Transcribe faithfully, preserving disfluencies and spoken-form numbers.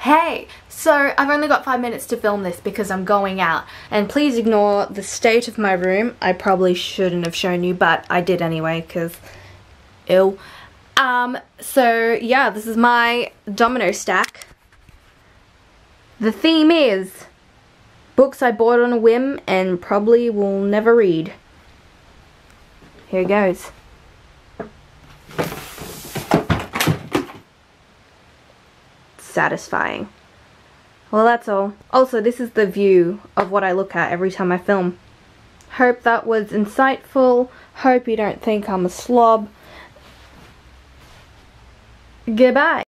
Hey, so I've only got five minutes to film this because I'm going out, and please ignore the state of my room. I probably shouldn't have shown you, but I did anyway because ew. Um, so yeah, this is my domino stack. The theme is books I bought on a whim and probably will never read. Here goes. Satisfying. Well, that's all. Also, this is the view of what I look at every time I film. Hope that was insightful. Hope you don't think I'm a slob. Goodbye.